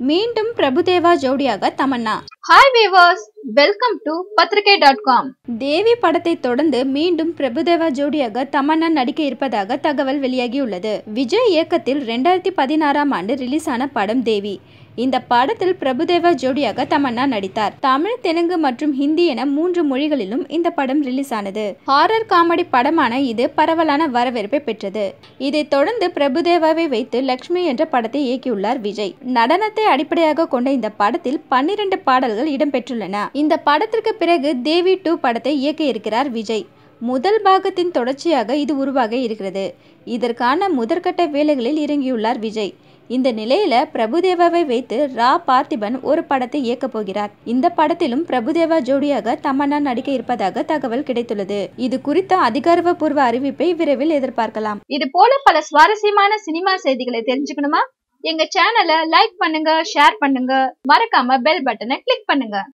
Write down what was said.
மீண்டும் பிரபுதேவா ஜோடியாக Tamannaah. Hi viewers, welcome to pathrikai.com. Devi படத்தை தொடர்ந்து மீண்டும் பிரபுதேவா ஜோடியாக தமன்னா நடிக்க இருப்பதாக தகவல் வெளியாகியுள்ளது. விஜய் இயக்கத்தில் 2016ஆம் ஆண்டு ரிலீஸ் ஆன படம் தேவி. இந்த படத்தில் பிரபுதேவா ஜோடியாக தமன்னா நடித்தார். தமிழ், தெலுங்கு மற்றும் ஹிந்தி என 3 மொழிகளிலும் இந்த படம் ரிலீஸ் ஆனது. ஹாரர் காமெடி படமான இது பரவலான வரவேற்பை பெற்றது. இதைத் தொடர்ந்து பிரபுதேவாவை வைத்து லக்ஷ்மி என்ற படத்தை இயக்கியுள்ளார் விஜய். நடனத்தை அடிப்படையாக கொண்ட இந்த படத்தில் 12 பாடல்கள் இடம்பெற்றுள்ளன. இந்த படத்திற்கு பிறகு தேவி 2 படத்தை இயக்க இருக்கிறார் விஜய். முதல் பாகத்தின் தொடர்ச்சியாக இது உருவாக இருக்கிறது. இதற்கான முதற்கட்ட வேலைகளில் இறங்கியுள்ளார் விஜய். இந்த நிலையில பிரபுதேவாவை வைத்து ரா பார்த்திபன் ஒரு படத்தை இயக்க போகிறார். இந்த படத்திலும் பிரபுதேவா ஜோடியாக தமன்னா நடிக்க இருப்பதாக தகவல் கிடைத்துள்ளது. இது குறித்த அதிகாரப்பூர்வ அறிவிப்பை விரைவில் எதிர்பார்க்கலாம். இது போல பல சுவாரஸ்யமான சினிமா செய்திகளை தெரிஞ்சுக்கணுமா? எங்க சேனலை லைக் பண்ணுங்க, ஷேர் பண்ணுங்க, மறக்காம பெல் பட்டனை கிளிக் பண்ணுங்க.